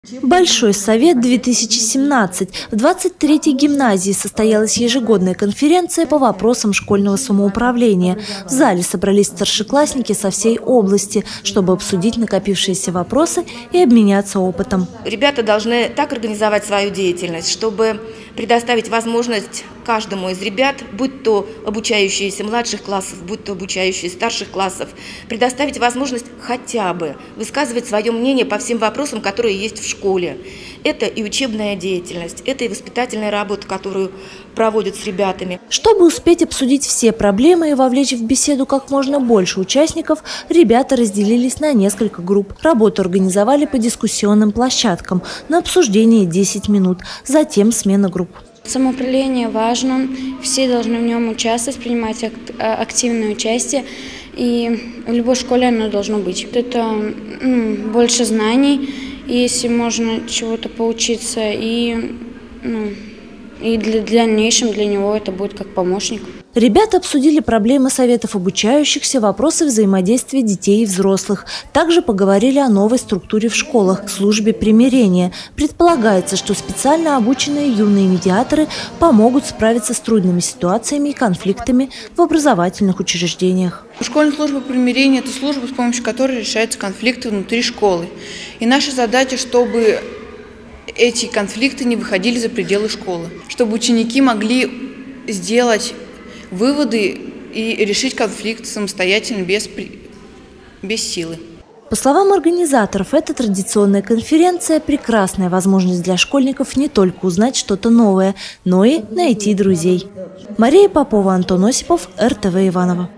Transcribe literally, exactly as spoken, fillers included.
Большой совет две тысячи семнадцать. В двадцать третьей гимназии состоялась ежегодная конференция по вопросам школьного самоуправления. В зале собрались старшеклассники со всей области, чтобы обсудить накопившиеся вопросы и обменяться опытом. Ребята должны так организовать свою деятельность, чтобы предоставить возможность каждому из ребят, будь то обучающиеся младших классов, будь то обучающие старших классов, предоставить возможность хотя бы высказывать свое мнение по всем вопросам, которые есть в школе. Это и учебная деятельность, это и воспитательная работа, которую проводят с ребятами. Чтобы успеть обсудить все проблемы и вовлечь в беседу как можно больше участников, ребята разделились на несколько групп. Работу организовали по дискуссионным площадкам. На обсуждение десять минут, затем смена групп. Самоуправление важно, все должны в нем участвовать, принимать активное участие, и в любой школе оно должно быть. Это ну, больше знаний, если можно чего-то поучиться, и, ну, и для, для дальнейшем для него это будет как помощник. Ребята обсудили проблемы советов обучающихся, вопросы взаимодействия детей и взрослых. Также поговорили о новой структуре в школах – службе примирения. Предполагается, что специально обученные юные медиаторы помогут справиться с трудными ситуациями и конфликтами в образовательных учреждениях. Школьная служба примирения – это служба, с помощью которой решаются конфликты внутри школы. И наша задача, чтобы эти конфликты не выходили за пределы школы, чтобы ученики могли сделать выводы и решить конфликт самостоятельно, без, без силы. По словам организаторов, эта традиционная конференция – прекрасная возможность для школьников не только узнать что-то новое, но и найти друзей. Мария Попова, Антон Осипов, эр тэ вэ Иваново.